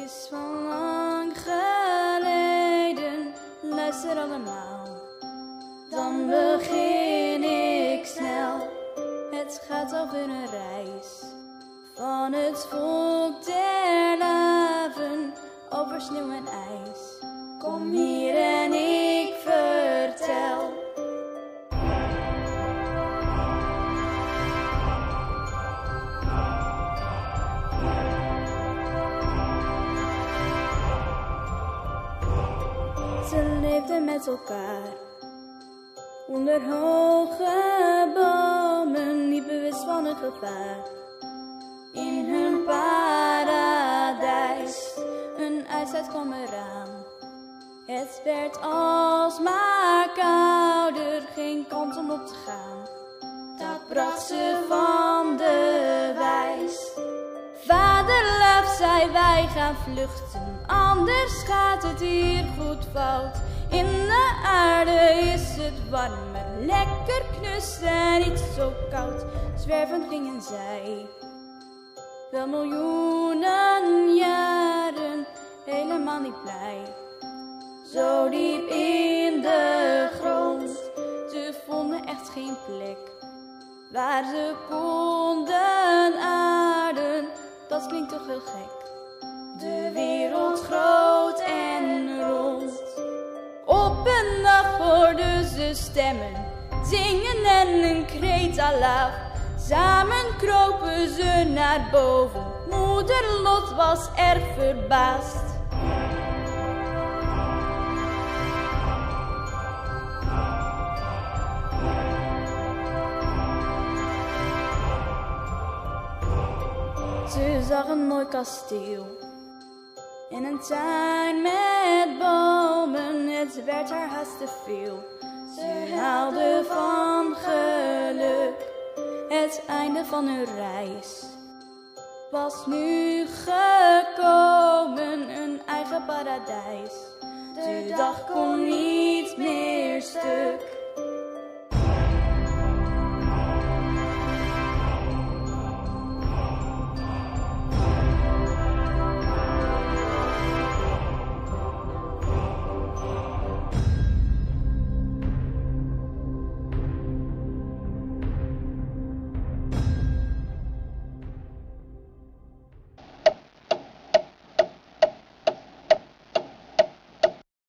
is van lang geleden, luister allemaal. Dan begin ik snel, het gaat over een reis. Van het volk der laven, over sneeuw en ijs. Kom hier en ik vertel. Ze leefden met elkaar onder hoge bomen, niet bewust van een gevaar. In hun paradijs, een ijstijd kwam eraan. Het werd alsmaar kouder, geen kans om op te gaan. Daar bracht ze van de wijs. Vader Laf zei, wij gaan vluchten, anders gaat het hier goed fout. In de aarde is het warmer, lekker knus en niet zo koud. Zwervend gingen zij, wel miljoenen jaren, helemaal niet blij. Zo diep in de grond, ze vonden echt geen plek waar ze konden aarden. Dat klinkt toch heel gek. De wereld groot en rond. Op een dag hoorden ze stemmen, zingen en een kreet Allah. Samen kropen ze naar boven, moeder Lot was erg verbaasd. Ze zag een mooi kasteel en een tuin met bomen, het werd haar haast te veel. Ze haalde van geluk het einde van hun reis. Was nu gekomen, een eigen paradijs. De dag kon niet meer